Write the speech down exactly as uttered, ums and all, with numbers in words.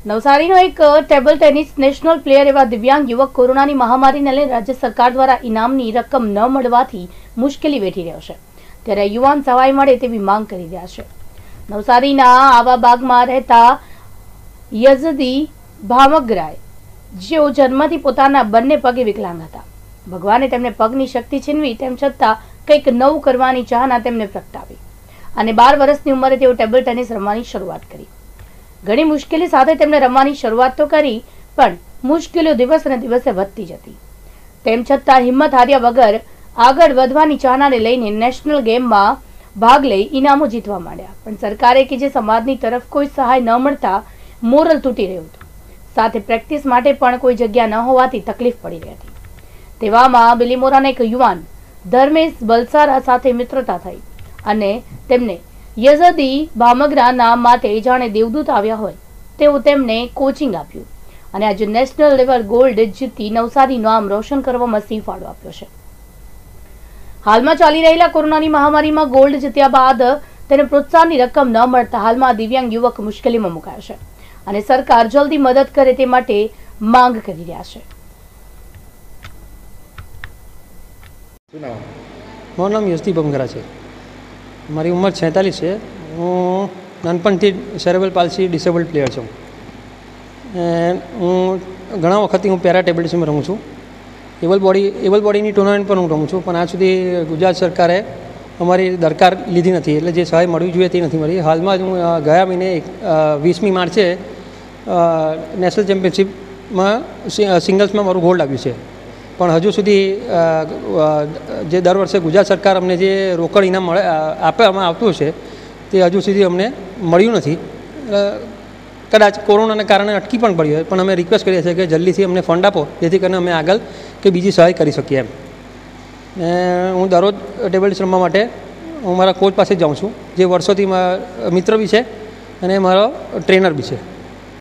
નવસારીનો એક table tennis national player એવા દિવ્યાંગ યુવક કોરોનાની મહામારીને લઈને રાજ્ય સરકાર દ્વારા ઇનામની રકમ ન મળવાથી મુશ્કેલી વેઠી રહ્યો છે, ત્યારે યુવાન સહાય મળે તેવી માંગ કરી રહ્યા છે। નવસારીના આવાબાગમાં રહેતા યઝદી ભામગરાય, જેઓ જન્મથી પોતાના બંને પગે વિકલાંગ હતા, ભગવાને તેમને પગની શક્તિ છીનવી તેમ છતાં કંઈક નવું કરવાની ચાહના તેમને પ્રગટાવી અને બાર વર્ષની ઉંમરે તેઓ ટેબલ ટેનિસ રમવાની શરૂઆત કરી। ઘણી મુશ્કેલી સાથે તેમણે રમવાની શરૂઆત તો કરી, પણ મુશ્કેલીઓ દિવસ ને દિવસે વધતી જતી, તેમ છતાં હિંમત હાર્યા વગર આગળ વધવાની ચાહનાને લઈને નેશનલ ગેમમાં ભાગ લઈ ઇનામો જીતવા માંડ્યા। પણ સરકારે કે જે સમાજની તરફ કોઈ સહાય ન મળતા મોરલ તૂટી રહ્યું હતું, સાથે પ્રેક્ટિસ માટે પણ કોઈ જગ્યા ન હોવાથી તકલીફ પડી રહી હતી। તેવામાં બિલીમોરાના એક યુવાન ધર્મેશ બલસારા સાથે મિત્રતા થઈ અને તેમને યઝદી ભામગરા નામ માટે જાણે દેવદૂત આવ્યા હોય તેવું તેમને કોચિંગ આપ્યું અને આજે નેશનલ લેવલ ગોલ્ડ જીતી નવસારીનું નામ રોશન કરવામાં સિંહ ફાળો આપ્યો છે। હાલમાં ચાલી રહેલા કોરોનાની મહામારીમાં ગોલ્ડ જીત્યા બાદ તેને પ્રોત્સાહનની રકમ ન મળતા હાલમાં દિવ્યાંગ યુવક મુશ્કેલીમાં મુકાયો છે અને સરકાર જલ્દી મદદ કરે તે માટે માંગ કરી રહ્યા છે। મારું નામ યઝદી ભામગરા છે। મારી ઉંમર છેતાલીસ છે। હું નાનપણથી સેરેબ્રલ પાલ્સી ડિસેબલ્ડ પ્લેયર છું। હું ઘણા વખતથી હું પેરા ટેબલ ટેનિસમાં રમું છું। એબલ બોડી એબલ બોડીની ટુર્નામેન્ટ પણ હું રમું છું, પણ આજ સુધી ગુજરાત સરકારે અમારી દરકાર લીધી નથી, એટલે જે સહાય મળવી જોઈએ તે નથી મળી। હાલમાં જ હું ગયા મહિને વીસમી માર્ચે નેશનલ ચેમ્પિયનશિપમાં સિંગલ્સમાં મારું ગોલ્ડ આવ્યું છે, પણ હજુ સુધી જે દર વર્ષે ગુજરાત સરકાર અમને જે રોકડ ઇનામ મળે આપવામાં આવતું છે તે હજુ સુધી અમને મળ્યું નથી। કદાચ કોરોનાને કારણે અટકી પણ પડી હોય, પણ અમે રિક્વેસ્ટ કરીએ છીએ કે જલ્દીથી અમને ફંડ આપો, જેથી કરીને અમે આગળ કે બીજી સહાય કરી શકીએ એમ। હું દરરોજ ટેબલ ટેનિસ રમવા માટે હું મારા કોચ પાસે જાઉં છું, જે વર્ષોથી મારા મિત્ર બી છે અને મારો ટ્રેનર બી છે।